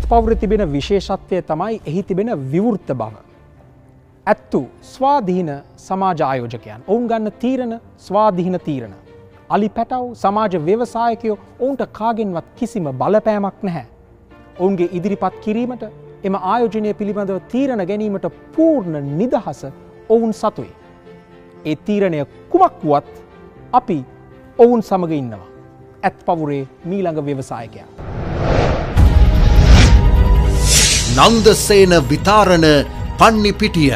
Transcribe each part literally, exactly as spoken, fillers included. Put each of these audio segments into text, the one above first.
පවුරේ තිබෙන විශේෂත්වය තමයි එහි තිබෙන විවෘත බව. ඇත්තු ස්වාධීන සමාජ ආයෝජකයන්. ඔවුන් ගන්න තීරණ ස්වාධීන තීරණ. අලි පැටව් සමාජ ව්‍යවසායකයෝ ඔවුන්ට කාගෙන්වත් කිසිම බලපෑමක් නැහැ. ඔවුන්ගේ ඉදිරිපත් කිරීමට එම ආයෝජනය පිළිබඳව තීරණ ගැනීමට පූර්ණ නිදහස ඔවුන් සතුයි. ඒ තීරණය කුමක් වුවත් අපි ඔවුන් සමග ඉන්නවා. ඇත් පවුරේ මීළඟ ව්‍යවසායකයා. නන්දසේන විතාරණ පන්නිපිටිය.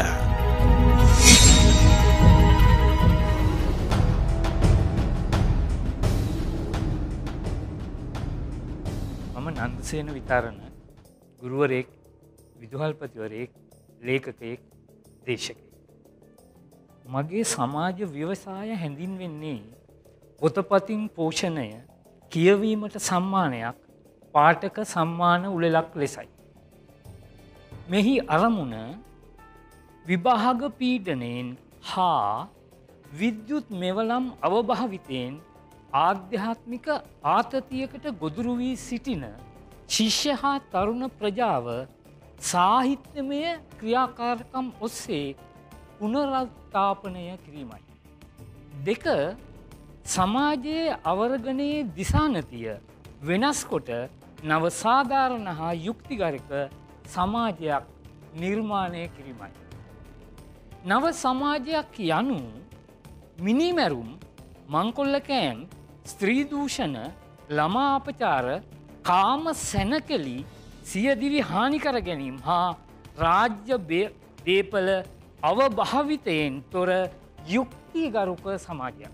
මම නන්දසේන විතාරණ ගුරුවරයෙක්, විදුහල්පතිවරයෙක්, ලේඛකයෙක්, දේශකයෙක්. මගේ සමාජ ව්‍යවසාය හැඳින්වෙන්නේ පොතපතින් පෝෂණය, කියවීමට සම්මානයක්, පාඨක සම්මාන උළෙලක් ලෙසයි. මෙහි අරමුණ විභාග පීඩනයෙන් හා විද්‍යුත් මෙවලම් අවභාවිතයෙන් ආධ්‍යාත්මික ආතතියකට ගොදුරු වී සිටින ශිෂ්‍ය හා තරුණ ප්‍රජාව සාහිත්‍යමය ක්‍රියාකාරකම් ඔස්සේ පුනරුත්ථාපනය කිරීමයි. දෙක, සමාජයේ අවර්ගණයේ දිසානතිය වෙනස් කොට නව සාධාරණ හා යුක්තිගරික සමාජයක් නිර්මාණය කිරීමයි. නව සමාජයක් යනු මිනිමැරුම්, මංකොල්ලකෑම්, ස්ත්‍රී දූෂණ, ළමා අපචාර, කාම සැනකෙලි, සියදිවි හානි කර ගැනීම හා රාජ්‍ය දේපල අවභාවිතයෙන් තොර යුක්තිගරුක සමාජයක්.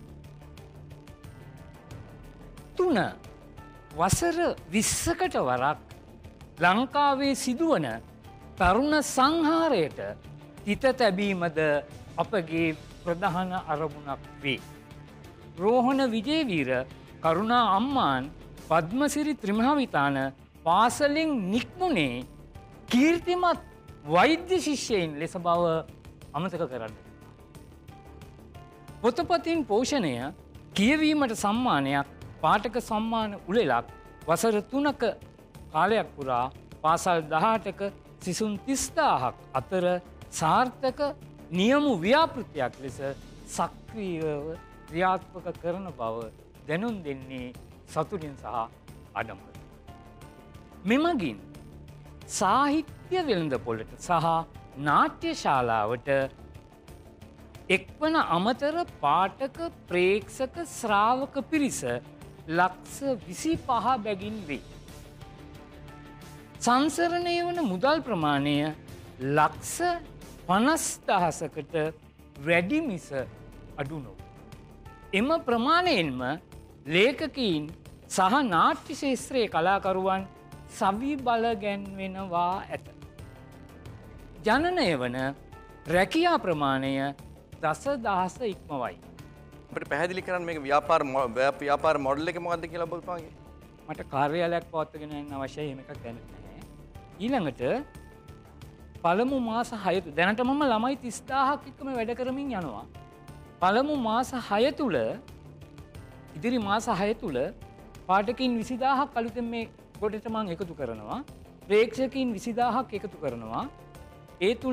තුන, වසර විස්සකට වරක් ලංකාවේ සිදුවන තරුණ සංහාරයට හිත තැබීමද අපගේ ප්‍රධාන අරමුණක් වේ. රෝහණ විජේවීර, කරුණා අම්මාන්, පද්මසිරි ත්‍රිමහවිතාන පාසලෙන් නික්මුණේ කීර්තිමත් වෛද්‍ය ශිෂ්‍යයින් ලෙස බව අමතක කරන්න. පොතපතින් පෝෂණය, කියවීමට සම්මානයක්, පාඨක සම්මාන උළෙලක් වසර තුනක කාලයක් පුරා පාසල් දහඅටක සිසුන් තිස්දාහක් අතර සාර්ථක නියමු ව්‍යාපෘතියක් ලෙස සක්‍රීයව ක්‍රියාත්මක කරන බව දැනුම් දෙන්නේ සතුටින් සහ ආඩම්බරයෙන්. මෙමගින් සාහිත්‍ය වෙළඳපොළට සහ නාට්‍ය ශාලාවට එක්වන අමතර පාඨක, ප්‍රේක්ෂක, ශ්‍රාවක පිරිස ලක්ෂ විසිපහ බැගින් වේ. සංසරණය වන මුදල් ප්‍රමාණය ලක්ෂ පනස් දහසකට වැඩි මිස අඩු නොව. එම ප්‍රමාණයෙන්ම ලේඛකයින් සහ නාට්‍ය ශාස්ත්‍රයේ කලාකරුවන් සවි බල ගැන්වෙනවා ඇත. ජනනය වන රැකියා ප්‍රමාණය දස දහස ඉක්මවයි. අපිට පැහැදිලි කරන්න මේක ව්‍යාපාර ව්‍යාපාර මොඩල් එක මොකක්ද කියලා බලපංගේ. මට කාර්යාලයක් පවත්වාගෙන යන්න අවශ්‍යයි, එහෙම එකක් දැනෙන්නේ නැහැ. ඊළඟට පළමු මාස හය තුල දැනට මම ළමයි තිස්දාහක් එක්කම වැඩ කරමින් යනවා. පළමු මාස හය තුල ඉදිරි මාස හය තුල පාඨකයින් විසිදාහක් අලුතෙන් මේ කොටට මම එකතු කරනවා. ප්‍රේක්ෂකයින් විසිදාහක් එකතු කරනවා. ඒ තුල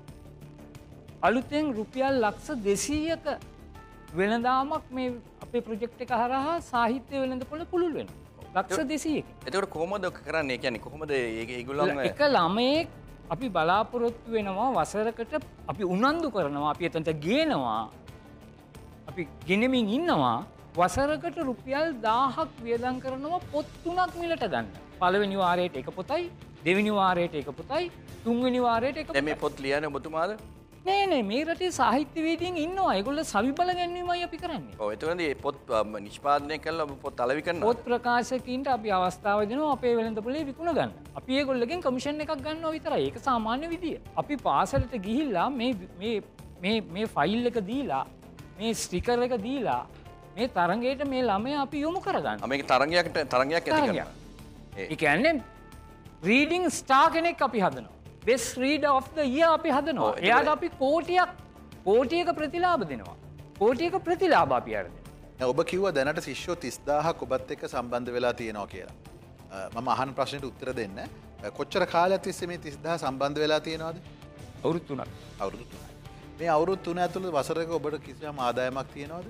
අලුතෙන් රුපියල් ලක්ෂ දෙසීයක වෙළඳාමක් මේ අපේ ප්‍රොජෙක්ට් එක හරහා සාහිත්‍ය වෙළඳපොළ පුළුල් වෙනවා. ලක්ෂ දෙසීයකින්. එතකොට කොහොමද කරන්නේ? කියන්නේ කොහොමද ඒගොල්ලන් එක ළමයෙක් අපි බලාපොරොත්තු වෙනවා වසරකට අපි උනන්දු කරනවා, අපි එතනට ගේනවා, අපි ගෙනමින් ඉන්නවා. වසරකට රුපියල් දාහක් වියදම් කරනවා පොත් තුනක් මිලට ගන්න. පළවෙනි වාරයට එක පොතයි, දෙවෙනි වාරයට එක පොතයි, තුන්වෙනි වාරයට එක පොතයි. මේ පොත් ලියන්නේ ඔබතුමාද? නෑ නෑ, මේ රටේ සාහිත්‍යවේදීන් ඉන්නවා. ඒගොල්ලෝ සවි බල ගැන්වීමයි අපි කරන්නේ. ඔව්, එතකොට මේ පොත් නිෂ්පාදනය කළා පොත් අලෙවි කරනවා. පොත් ප්‍රකාශකයින්ට අපි අවස්ථාව දෙනවා අපේ වෙළඳපොලේ විකුණ ගන්න. අපි ඒගොල්ලෝගෙන් කමිෂන් එකක් ගන්නවා විතරයි. ඒක සාමාන්‍ය විදිය. අපි පාසලට ගිහිල්ලා මේ මේ මේ මේ ෆයිල් එක දීලා, මේ ස්ටිකර් එක දීලා මේ තරඟයට මේ ළමයා අපි යොමු කරගන්න. මේක තරඟයකට තරඟයක් ඇති කරනවා. ඒ කියන්නේ රීඩින් ස්ටාර් කෙනෙක් අපි හදනවා. Best reader of the year අපි හදනවා. එයාට අපි කෝටියක් කෝටියක ප්‍රතිලාභ දෙනවා. කෝටියක ප්‍රතිලාභ අපි අරගෙන. ඔබ කිව්වා දැනට ශිෂ්‍යෝ තිස්දාහක් ඔබත් එක්ක සම්බන්ධ වෙලා තියෙනවා කියලා. මම අහන ප්‍රශ්නෙට උත්තර දෙන්න. කොච්චර කාලයක් තිස්සේ මේ තිස් දහස් සම්බන්ධ වෙලා තියෙනවද? අවුරුදු තුනක්. අවුරුදු තුනයි. මේ අවුරුදු තුන ඇතුළත වසරක ඔබට කිසියම් ආදායමක් තියෙනවද?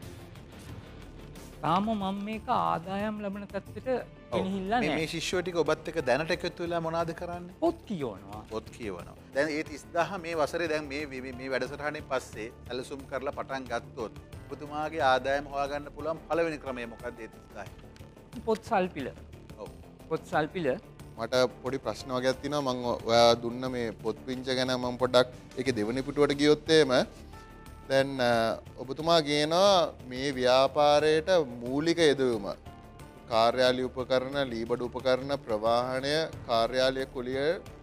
තාම මම මේක ආදායම් ලැබෙන තත්ත්වයට ගෙනහිල්ලා මේ නැහැ. මේ ශිෂ්‍යයෝ ටික ඔබත් එක්ක දැනට එකතු වෙලා මොනවද කරන්නේ? පොත් කියවනවා. පොත් කියවනවා. දැන් ඒ තිස් දහස් මේ වසරේ දැන් මේ මේ මේ වැඩසටහනේ පස්සේ සැලසුම් කරලා පටන් ගත්තොත් ඔබතුමාගේ ආදායම හොයාගන්න පුළුවන් පළවෙනි ක්‍රමය මොකක්ද ඒ තිස් දහස්? පොත් සල්පිල. ඔව්. පොත් සල්පිල මට පොඩි ප්‍රශ්න වගේක් තියෙනවා. මම ඔයා දුන්න මේ පොත් පිංච ගැන මම පොඩ්ඩක් ඒකේ දෙවෙනි පිටුවට ගියොත් එහෙම දැන් ඔබතුමා කියනවා මේ ව්‍යාපාරයට මූලික යෙදවීම කාර්යාලය උපකරණ, ලීබඩු උපකරණ, ප්‍රවාහනය, කාර්යාලය කුලිය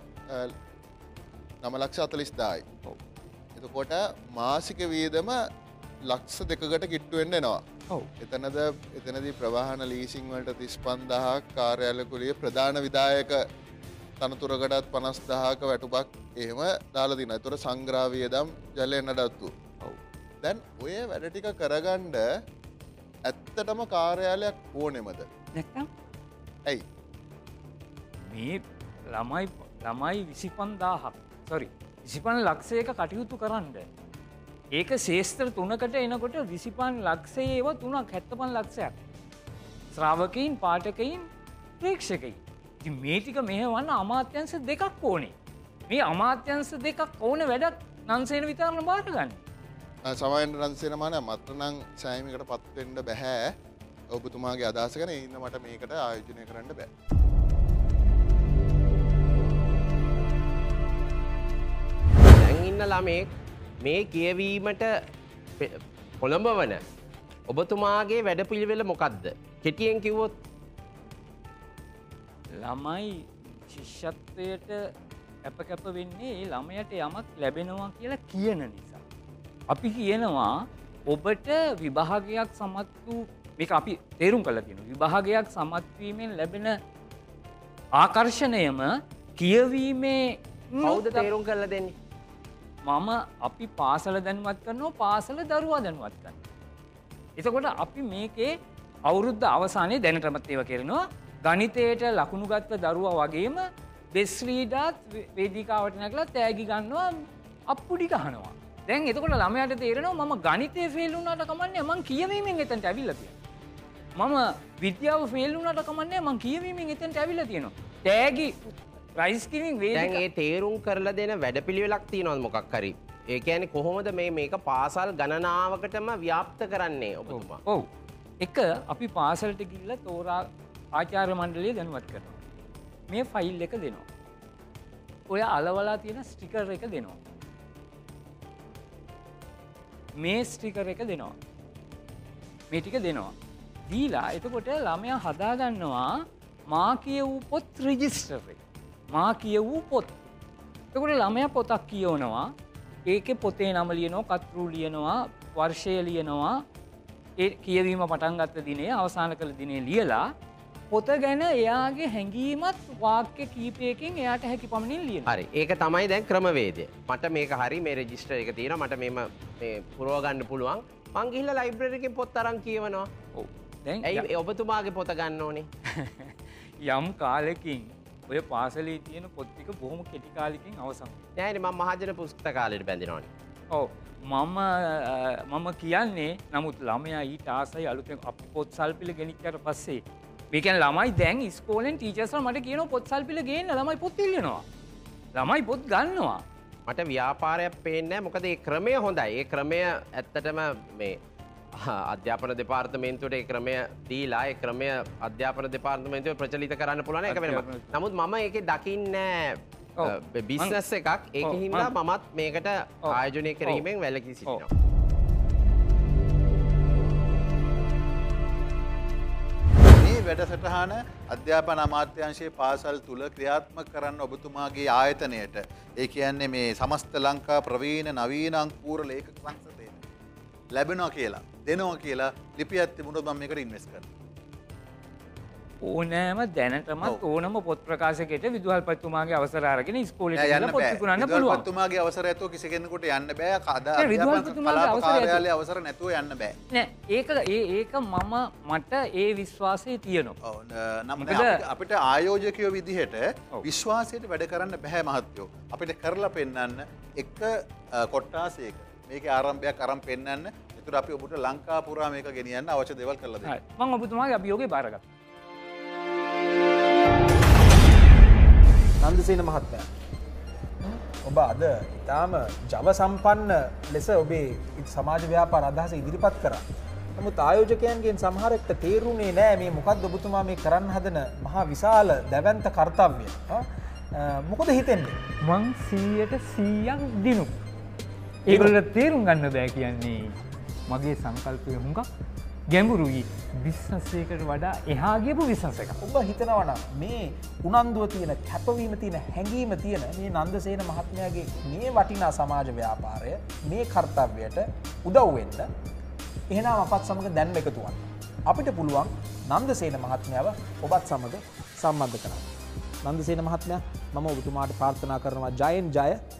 නව ලක්ෂ හතළිස් දාසයි. එතකොට මාසික වියදම ලක්ෂ දෙකකට කිට්ටු වෙන්න එනවා. ඔව්. එතනද එතනදී ප්‍රවාහන ලීසින් වලට තිස් පන්දාහක්, කාර්යාලය කුලිය ප්‍රධාන විධායක තනතුරකටත් පනස් දහක වැටුපක් එහෙම දාලා තිනවා. ඒතර සංග්‍රහ වියදම් ජලය නඩත්තු. ඔව්. දැන් ඔය වැඩ ටික කරගන්න ඇත්තටම කාර්යාලයක් ඕනෙමද? නැත්නම් ඇයි? මේ ළමයි ළමයි විසි පන්දාහක් සොරි විසිපන් ලක්ෂයක කටයුතු කරන්න. ඒක ශේෂ්ත්‍ර තුනකට එනකොට විසිපන් ලක්ෂයේ ඒව තුනක් හැත්තපන් ලක්ෂයක්. ශ්‍රාවකයින්, පාඨකයින්, ප්‍රේක්ෂකයින්. ඉතින් මේ ටික මෙහෙවන්න අමාත්‍යංශ දෙකක් ඕනේ. මේ අමාත්‍යංශ දෙකක් ඕන වැඩක් නන්සේන විතරම බාර ගන්න. සමයන්ට නන්සේන මාන මට නම් සෑමීමකට පත් වෙන්න බෑ. ඔබතුමාගේ අදහස ගැන ඉන්න මට මේකට ආයෝජනය කරන්න බෑ. දැන් ඉන්න ළමෙක් මේ කියවීමට කොළඹවන ඔබතුමාගේ වැඩපිළිවෙල මොකක්ද? කෙටියෙන් කිව්වොත් ළමයි ශිෂ්‍යත්වයට කැප කැප වෙන්නේ ඒ ළමයට යමක් ලැබෙනවා කියලා කියන නිසා. අපි කියනවා ඔබට විභාගයක් සමත් වූ මේක අපි තේරුම් කරලා තියෙනවා. විභාගයක් සමත් වීමෙන් ලැබෙන ආකර්ෂණයම කියවීමේ කවුද තේරුම් කරලා දෙන්නේ? මම අපි පාසල දැනුවත් කරනවා, පාසල දරුවා දැනුවත් කරනවා. එතකොට අපි මේකේ අවුරුද්ද අවසානයේ දැනටමත් ඒව කරනවා. ගණිතයට ලකුණු ගත්ත දරුවා වගේම බෙස්රීඩාත් වේදිකාවට නැගලා තෑගි ගන්නවා, අප්පුඩි ගහනවා. දැන් එතකොට ළමයාට තේරෙනවා මම ගණිතේ ෆේල් වුණාට කමන්නේ මං කියවීමෙන් එතනට ඇවිල්ලා තියෙනවා. මම විද්‍යාව ෆේල් වුණාට කමන්නේ මං කියවීමෙන් එතනට ඇවිල්ලා තියෙනවා. තෑගි රයිස් කිවිං වේදිකා. දැන් ඒ තේරුම් කරලා දෙන වැඩපිළිවෙලක් තියෙනවද මොකක් හරි? ඒ කියන්නේ කොහොමද මේ මේක පාසල් ගණනාවකටම ව්‍යාප්ත කරන්නේ ඔබතුමා? ඔව්. එක අපි පාසලට ගිහිල්ලා තෝරා ආචාර්ය මණ්ඩලය දැනුවත් කරනවා. මේ ෆයිල් එක දෙනවා. ඔය අලවලා තියෙන ස්ටිකර් එක දෙනවා. මේ ස්ටිකර් එක දෙනවා. මේ ටික දෙනවා. දීලා එතකොට ළමයා හදාගන්නවා මා කියවූ පොත් රෙජිස්ටර් එක. මා කියවූ පොත්. එතකොට ළමයා පොතක් කියවනවා. ඒකේ පොතේ නම ලියනවා, කතරු ලියනවා, වර්ෂය ලියනවා. ඒ කියවීම පටන් ගත්ත දිනේ අවසන් කළ දිනේ ලියලා පොත ගැන එයාගේ හැඟීමත් වාක්‍ය කීපයකින් එයාට හැකි පමණින් ලියනවා. හරි. ඒක තමයි දැන් ක්‍රමවේදය. මට මේක හරි මේ රෙජිස්ටර් එක තියෙනවා. මට මේම මේ පුරව ගන්න පුළුවන්. මං ගිහිල්ලා ලයිබ්‍රරි එකෙන් පොත් අරන් කියවනවා. ඔව්. දැන් ඇයි ඔබතුමාගේ පොත ගන්න ඕනේ? යම් කාලෙකින් ඔය පාසලේ තියෙන පොත් ටික බොහොම කෙටි කාලෙකින් අවසන් වෙනවා. නෑනේ මම මහජන පුස්තකාලයට බැඳිනවනේ. ඔව්. මම මම කියන්නේ නමුත් ළමයා ඊට ආසයි අලුතෙන් අපි පොත් සල්පිල ගෙනිච්චට පස්සේ මේ කියන්නේ ළමයි දැන් ඉස්කෝලෙන් ටීචර්ස්ලා මට කියනවා පොත් සල්පිල ගේන්න ළමයි පොත් ඉල්ලනවා. ළමයි පොත් ගන්නවා. මට ව්‍යාපාරයක් පේන්නේ නැහැ. මොකද ඒ ක්‍රමය හොඳයි. ඒ ක්‍රමය ඇත්තටම මේ අධ්‍යාපන දෙපාර්තමේන්තුවට ඒ ක්‍රමය දීලා ඒ ක්‍රමය අධ්‍යාපන දෙපාර්තමේන්තුවේ ප්‍රචලිත කරන්න පුළුවන් ඒක වෙනම. නමුත් මම ඒකේ දකින්නේ බිස්නස් එකක්. ඒකින් හින්දා මමත් මේකට ආයෝජනය කිරීමෙන් වැළකී සිටිනවා. මේ වැඩසටහන අධ්‍යාපන අමාත්‍යාංශයේ පාසල් තුල ක්‍රියාත්මක කරන්න ඔබතුමාගේ ආයතනයට ඒ කියන්නේ මේ සමස්ත ලංකා ප්‍රවීණ නවීන අංකුර ලේඛක සංසදයට ලැබෙනවා කියලා දෙනවා කියලා ලිපියක් තිබුණොත් මම මේකට ඉන්වෙස්ට් කරනවා. ඕනෑම දැනටමත් ඕනම පොත් ප්‍රකාශකයට විදුහල්පතිතුමාගේ අවසර අරගෙන ඉස්කෝලේට ගිහලා පොත් විකුණන්න පුළුවන්. විදුහල්පතිතුමාගේ අවසර ඇතුව කිසි කෙනෙකුට යන්න බෑ. කද විදුහල්පතිතුමාගේ අවසරය කාර්යාලයේ අවසර නැතුව යන්න බෑ. නෑ ඒක ඒ ඒක මම මට ඒ විශ්වාසය තියෙනවා. ඔව් නම් අපිට ආයෝජකයෝ විදිහට විශ්වාසයට වැඩ කරන්න බෑ මහත්තයෝ. අපිට කරලා පෙන්නන්න එක කොට්ටාසයක මේකේ ආරම්භයක් අරන් පෙන්නන්න. ඒතර අපි ඔබට ලංකා පුරා මේක ගෙනියන්න අවශ්‍ය දේවල් කරලා දෙන්න. මම ඔබතුමාගේ අභියෝගය බාරගත්තා. නන්දසේන මහත්මයා ඔබ අද ඉතාම ජව සම්පන්න ලෙස ඔබේ සමාජ ව්‍යාපාර අදහස ඉදිරිපත් කරා. නමුත් ආයෝජකයන්ගෙන් සමහරෙක්ට තේරුණේ නෑ මේ මොකක්ද ඔබතුමා මේ කරන්න හදන මහා විශාල දැවැන්ත කර්තව්‍ය. මොකද හිතෙන්නේ? මං සීයට සීයක් දිනු. ඒගොල්ලන්ට තේරුම් ගන්න බෑ කියන්නේ මගේ සංකල්පය හුඟක් ගැඹුරුයි. විශ්වාසයකට වඩා එහා ගියපු විශ්වාසයක. ඔබ හිතනවා නම් මේ උනන්දුව තියෙන කැපවීම තියෙන හැඟීම තියෙන මේ නන්දසේන මහත්මයාගේ මේ වටිනා සමාජ ව්‍යාපාරය මේ කර්තව්‍යයට උදව් වෙන්න එහෙනම් අපත් සමග දැන්ම එකතු වන්න. අපිට පුළුවන් නන්දසේන මහත්මයාව ඔබත් සමග සම්බන්ධ කරන්න. නන්දසේන මහත්මයා මම ඔබතුමාට ප්‍රාර්ථනා කරනවා ජයෙන් ජය